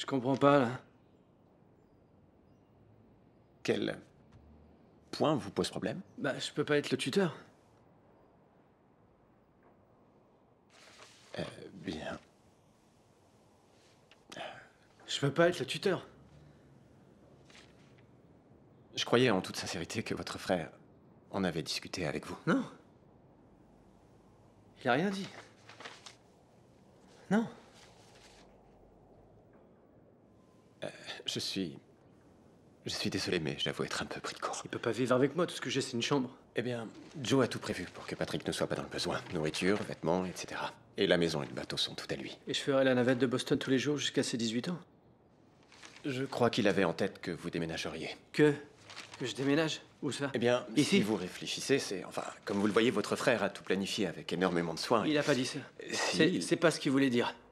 Je comprends pas, là. Quel point vous pose problème? Bah, je peux pas être le tuteur. Bien. Je peux pas être le tuteur. Je croyais en toute sincérité que votre frère en avait discuté avec vous. Non. Il a rien dit. Non. Je suis désolé, mais j'avoue être un peu pris de court. Il peut pas vivre avec moi, tout ce que j'ai, c'est une chambre. Eh bien, Joe a tout prévu pour que Patrick ne soit pas dans le besoin. Nourriture, vêtements, etc. Et la maison et le bateau sont tout à lui. Et je ferai la navette de Boston tous les jours jusqu'à ses 18 ans. Je crois qu'il avait en tête que vous déménageriez. Que je déménage? Où ça? Eh bien, Ici. si vous réfléchissez, c'est... Enfin, comme vous le voyez, votre frère a tout planifié avec énormément de soin. Il a pas dit ça. Si- C'est pas ce qu'il voulait dire.